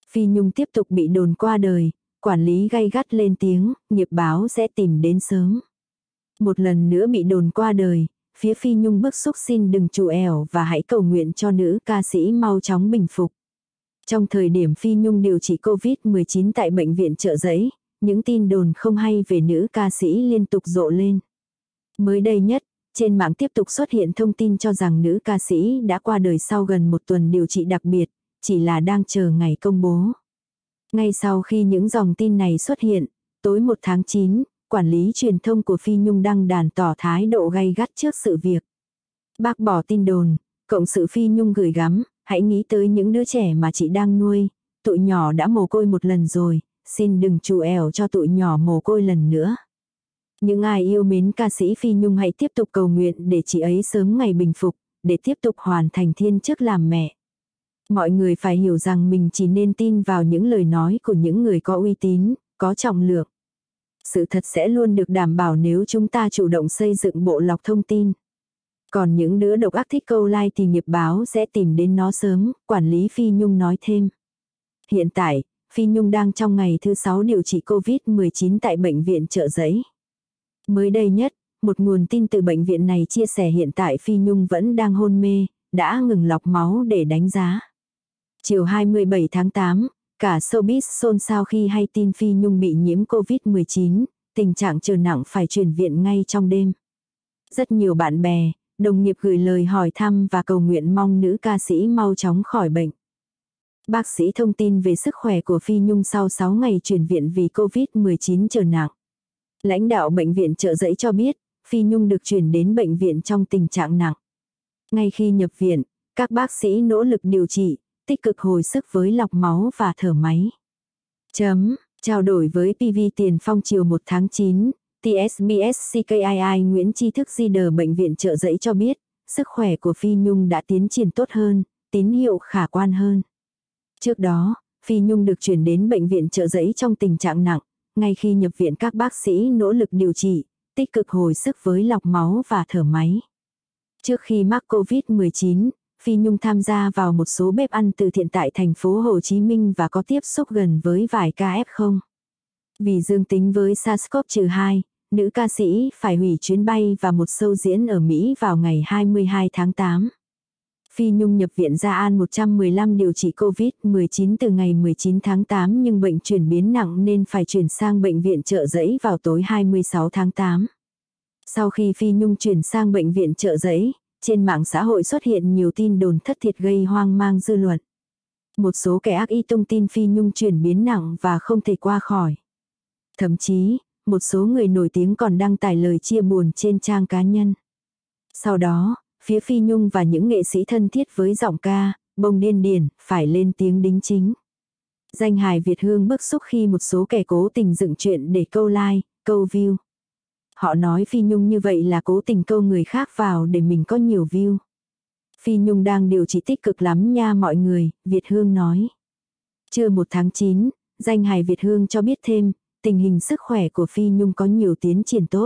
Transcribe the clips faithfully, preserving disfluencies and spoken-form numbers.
Phi Nhung tiếp tục bị đồn qua đời, quản lý gay gắt lên tiếng, nghiệp báo sẽ tìm đến sớm. Một lần nữa bị đồn qua đời, phía Phi Nhung bức xúc xin đừng trù ẻo và hãy cầu nguyện cho nữ ca sĩ mau chóng bình phục. Trong thời điểm Phi Nhung điều trị covid mười chín tại bệnh viện Chợ Giấy, những tin đồn không hay về nữ ca sĩ liên tục rộ lên. Mới đây nhất, trên mạng tiếp tục xuất hiện thông tin cho rằng nữ ca sĩ đã qua đời sau gần một tuần điều trị đặc biệt, chỉ là đang chờ ngày công bố. Ngay sau khi những dòng tin này xuất hiện, tối một tháng chín, quản lý truyền thông của Phi Nhung đăng đàn tỏ thái độ gay gắt trước sự việc. Bác bỏ tin đồn, cộng sự Phi Nhung gửi gắm, hãy nghĩ tới những đứa trẻ mà chị đang nuôi, tụi nhỏ đã mồ côi một lần rồi, xin đừng trù ẻo cho tụi nhỏ mồ côi lần nữa. Những ai yêu mến ca sĩ Phi Nhung hãy tiếp tục cầu nguyện để chị ấy sớm ngày bình phục, để tiếp tục hoàn thành thiên chức làm mẹ. Mọi người phải hiểu rằng mình chỉ nên tin vào những lời nói của những người có uy tín, có trọng lượng. Sự thật sẽ luôn được đảm bảo nếu chúng ta chủ động xây dựng bộ lọc thông tin. Còn những đứa độc ác thích câu like thì nghiệp báo sẽ tìm đến nó sớm, quản lý Phi Nhung nói thêm. Hiện tại, Phi Nhung đang trong ngày thứ sáu điều trị covid mười chín tại bệnh viện Chợ Giấy. Mới đây nhất, một nguồn tin từ bệnh viện này chia sẻ hiện tại Phi Nhung vẫn đang hôn mê, đã ngừng lọc máu để đánh giá. Chiều hai mươi bảy tháng tám, cả showbiz xôn xao khi hay tin Phi Nhung bị nhiễm covid mười chín, tình trạng trở nặng phải chuyển viện ngay trong đêm. Rất nhiều bạn bè, đồng nghiệp gửi lời hỏi thăm và cầu nguyện mong nữ ca sĩ mau chóng khỏi bệnh. Bác sĩ thông tin về sức khỏe của Phi Nhung sau sáu ngày chuyển viện vì covid mười chín trở nặng. Lãnh đạo bệnh viện Chợ Giấy cho biết, Phi Nhung được chuyển đến bệnh viện trong tình trạng nặng. Ngay khi nhập viện, các bác sĩ nỗ lực điều trị, tích cực hồi sức với lọc máu và thở máy. Chấm, trao đổi với pê vê Tiền Phong chiều một tháng chín, tê ét bê ét xê ca i i Nguyễn Tri Thức gi đờ bệnh viện Chợ Giấy cho biết, sức khỏe của Phi Nhung đã tiến triển tốt hơn, tín hiệu khả quan hơn. Trước đó, Phi Nhung được chuyển đến bệnh viện Chợ Giấy trong tình trạng nặng, ngay khi nhập viện các bác sĩ nỗ lực điều trị, tích cực hồi sức với lọc máu và thở máy. Trước khi mắc covid mười chín, Phi Nhung tham gia vào một số bếp ăn từ thiện tại thành phố Hồ Chí Minh và có tiếp xúc gần với vài ca ép không. Vì dương tính với SARS-xê o vê hai, nữ ca sĩ phải hủy chuyến bay và một show diễn ở Mỹ vào ngày hai mươi hai tháng tám. Phi Nhung nhập viện Gia An một trăm mười lăm điều trị covid mười chín từ ngày mười chín tháng tám nhưng bệnh chuyển biến nặng nên phải chuyển sang bệnh viện Chợ Giấy vào tối hai mươi sáu tháng tám. Sau khi Phi Nhung chuyển sang bệnh viện Chợ Giấy, trên mạng xã hội xuất hiện nhiều tin đồn thất thiệt gây hoang mang dư luận. Một số kẻ ác ý tung tin Phi Nhung chuyển biến nặng và không thể qua khỏi. Thậm chí, một số người nổi tiếng còn đăng tải lời chia buồn trên trang cá nhân. Sau đó, phía Phi Nhung và những nghệ sĩ thân thiết với giọng ca, Bông Điên Điển, phải lên tiếng đính chính. Danh hài Việt Hương bức xúc khi một số kẻ cố tình dựng chuyện để câu like, câu view. Họ nói Phi Nhung như vậy là cố tình câu người khác vào để mình có nhiều view. Phi Nhung đang điều trị tích cực lắm nha mọi người, Việt Hương nói. Trưa một tháng chín, danh hài Việt Hương cho biết thêm, tình hình sức khỏe của Phi Nhung có nhiều tiến triển tốt.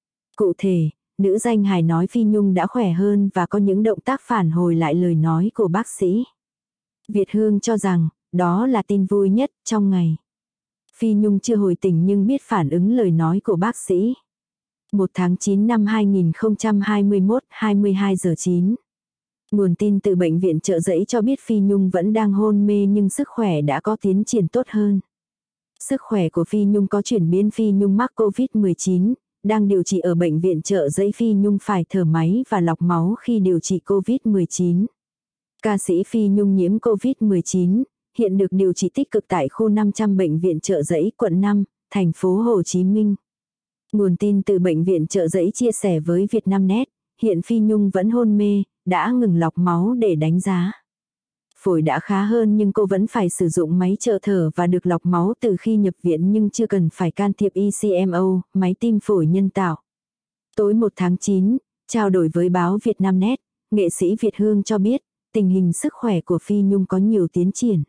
Cụ thể, nữ danh hài nói Phi Nhung đã khỏe hơn và có những động tác phản hồi lại lời nói của bác sĩ. Việt Hương cho rằng, đó là tin vui nhất trong ngày. Phi Nhung chưa hồi tỉnh nhưng biết phản ứng lời nói của bác sĩ. một tháng chín năm hai nghìn không trăm hai mươi mốt, hai mươi hai giờ chín. Nguồn tin từ bệnh viện Chợ Giấy cho biết Phi Nhung vẫn đang hôn mê nhưng sức khỏe đã có tiến triển tốt hơn. Sức khỏe của Phi Nhung có chuyển biến. Phi Nhung mắc covid mười chín, đang điều trị ở bệnh viện Chợ Giấy. Phi Nhung phải thở máy và lọc máu khi điều trị covid mười chín. Ca sĩ Phi Nhung nhiễm covid mười chín, hiện được điều trị tích cực tại khu năm trăm bệnh viện Chợ Giấy, quận năm, thành phố Hồ Chí Minh. Nguồn tin từ bệnh viện Chợ Giấy chia sẻ với Vietnamnet, hiện Phi Nhung vẫn hôn mê, đã ngừng lọc máu để đánh giá. Phổi đã khá hơn nhưng cô vẫn phải sử dụng máy trợ thở và được lọc máu từ khi nhập viện nhưng chưa cần phải can thiệp e xê em o, máy tim phổi nhân tạo. Tối một tháng chín, trao đổi với báo Vietnamnet, nghệ sĩ Việt Hương cho biết, tình hình sức khỏe của Phi Nhung có nhiều tiến triển.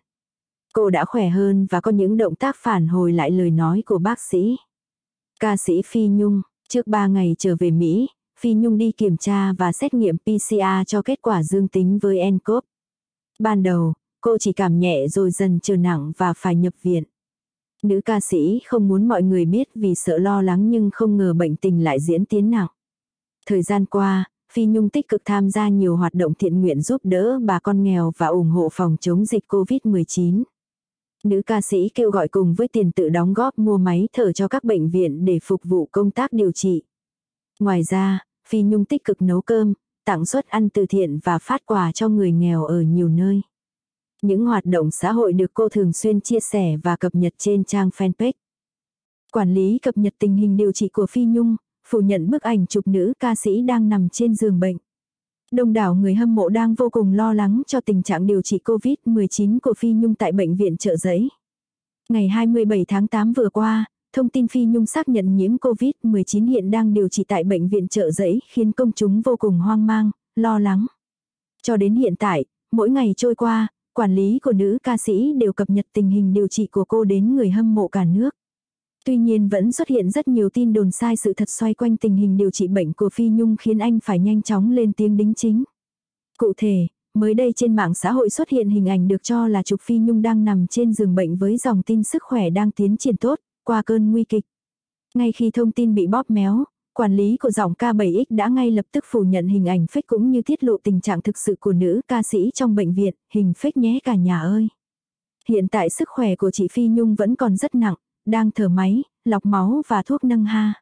Cô đã khỏe hơn và có những động tác phản hồi lại lời nói của bác sĩ. Ca sĩ Phi Nhung, trước ba ngày trở về Mỹ, Phi Nhung đi kiểm tra và xét nghiệm pê xê rờ cho kết quả dương tính với en cô vê. Ban đầu, cô chỉ cảm nhẹ rồi dần trở nặng và phải nhập viện. Nữ ca sĩ không muốn mọi người biết vì sợ lo lắng nhưng không ngờ bệnh tình lại diễn tiến nặng. Thời gian qua, Phi Nhung tích cực tham gia nhiều hoạt động thiện nguyện giúp đỡ bà con nghèo và ủng hộ phòng chống dịch covid mười chín. Nữ ca sĩ kêu gọi cùng với tiền tự đóng góp mua máy thở cho các bệnh viện để phục vụ công tác điều trị. Ngoài ra, Phi Nhung tích cực nấu cơm, tặng suất ăn từ thiện và phát quà cho người nghèo ở nhiều nơi. Những hoạt động xã hội được cô thường xuyên chia sẻ và cập nhật trên trang fanpage. Quản lý cập nhật tình hình điều trị của Phi Nhung, phủ nhận bức ảnh chụp nữ ca sĩ đang nằm trên giường bệnh. Đông đảo người hâm mộ đang vô cùng lo lắng cho tình trạng điều trị covid mười chín của Phi Nhung tại bệnh viện Chợ Giấy. Ngày hai mươi bảy tháng tám vừa qua, thông tin Phi Nhung xác nhận nhiễm covid mười chín hiện đang điều trị tại bệnh viện Chợ Giấy khiến công chúng vô cùng hoang mang, lo lắng. Cho đến hiện tại, mỗi ngày trôi qua, quản lý của nữ ca sĩ đều cập nhật tình hình điều trị của cô đến người hâm mộ cả nước. Tuy nhiên vẫn xuất hiện rất nhiều tin đồn sai sự thật xoay quanh tình hình điều trị bệnh của Phi Nhung khiến anh phải nhanh chóng lên tiếng đính chính. Cụ thể, mới đây trên mạng xã hội xuất hiện hình ảnh được cho là chụp Phi Nhung đang nằm trên giường bệnh với dòng tin sức khỏe đang tiến triển tốt, qua cơn nguy kịch. Ngay khi thông tin bị bóp méo, quản lý của giọng ca bảy x đã ngay lập tức phủ nhận hình ảnh fake cũng như tiết lộ tình trạng thực sự của nữ ca sĩ trong bệnh viện, hình fake nhé cả nhà ơi. Hiện tại sức khỏe của chị Phi Nhung vẫn còn rất nặng, đang thở máy, lọc máu và thuốc nâng ha.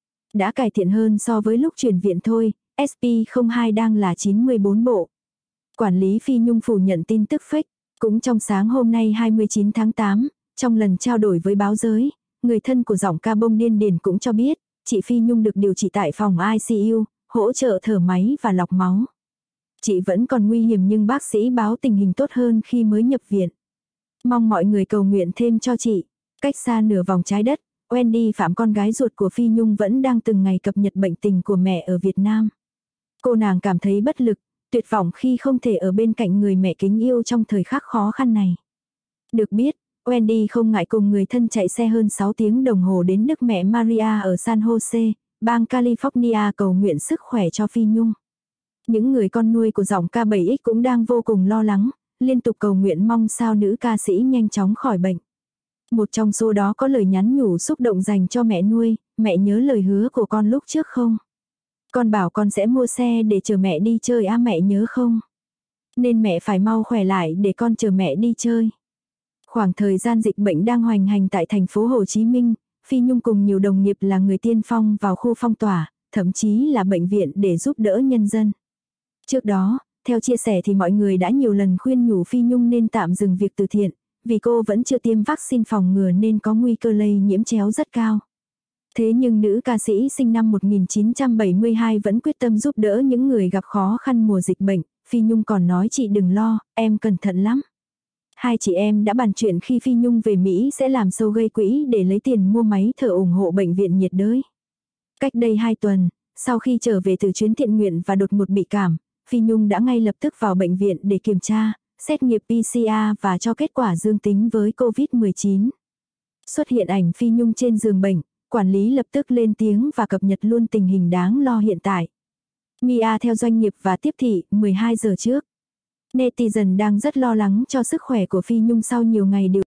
Đã cải thiện hơn so với lúc chuyển viện thôi, ét pê không hai đang là chín mươi bốn bộ. Quản lý Phi Nhung phủ nhận tin tức fake. Cũng trong sáng hôm nay hai mươi chín tháng tám, trong lần trao đổi với báo giới, người thân của giọng ca bông điên điển cũng cho biết, chị Phi Nhung được điều trị tại phòng i xê u, hỗ trợ thở máy và lọc máu. Chị vẫn còn nguy hiểm nhưng bác sĩ báo tình hình tốt hơn khi mới nhập viện. Mong mọi người cầu nguyện thêm cho chị. Cách xa nửa vòng trái đất, Wendy Phạm con gái ruột của Phi Nhung vẫn đang từng ngày cập nhật bệnh tình của mẹ ở Việt Nam. Cô nàng cảm thấy bất lực, tuyệt vọng khi không thể ở bên cạnh người mẹ kính yêu trong thời khắc khó khăn này. Được biết, Wendy không ngại cùng người thân chạy xe hơn sáu tiếng đồng hồ đến Đức Mẹ Maria ở San Jose, bang California cầu nguyện sức khỏe cho Phi Nhung. Những người con nuôi của giọng ca bảy x cũng đang vô cùng lo lắng, liên tục cầu nguyện mong sao nữ ca sĩ nhanh chóng khỏi bệnh. Một trong số đó có lời nhắn nhủ xúc động dành cho mẹ nuôi, mẹ nhớ lời hứa của con lúc trước không? Con bảo con sẽ mua xe để chờ mẹ đi chơi á, mẹ nhớ không? Nên mẹ phải mau khỏe lại để con chờ mẹ đi chơi. Khoảng thời gian dịch bệnh đang hoành hành tại thành phố Hồ Chí Minh, Phi Nhung cùng nhiều đồng nghiệp là người tiên phong vào khu phong tỏa, thậm chí là bệnh viện để giúp đỡ nhân dân. Trước đó, theo chia sẻ thì mọi người đã nhiều lần khuyên nhủ Phi Nhung nên tạm dừng việc từ thiện, vì cô vẫn chưa tiêm vaccine phòng ngừa nên có nguy cơ lây nhiễm chéo rất cao. Thế nhưng nữ ca sĩ sinh năm một nghìn chín trăm bảy mươi hai vẫn quyết tâm giúp đỡ những người gặp khó khăn mùa dịch bệnh. Phi Nhung còn nói chị đừng lo, em cẩn thận lắm. Hai chị em đã bàn chuyện khi Phi Nhung về Mỹ sẽ làm show gây quỹ để lấy tiền mua máy thở ủng hộ bệnh viện nhiệt đới. Cách đây hai tuần, sau khi trở về từ chuyến thiện nguyện và đột ngột bị cảm, Phi Nhung đã ngay lập tức vào bệnh viện để kiểm tra, xét nghiệm pê xê rờ và cho kết quả dương tính với covid mười chín. Xuất hiện ảnh Phi Nhung trên giường bệnh, quản lý lập tức lên tiếng và cập nhật luôn tình hình đáng lo hiện tại. Mia theo doanh nghiệp và tiếp thị mười hai giờ trước. Netizen đang rất lo lắng cho sức khỏe của Phi Nhung sau nhiều ngày điều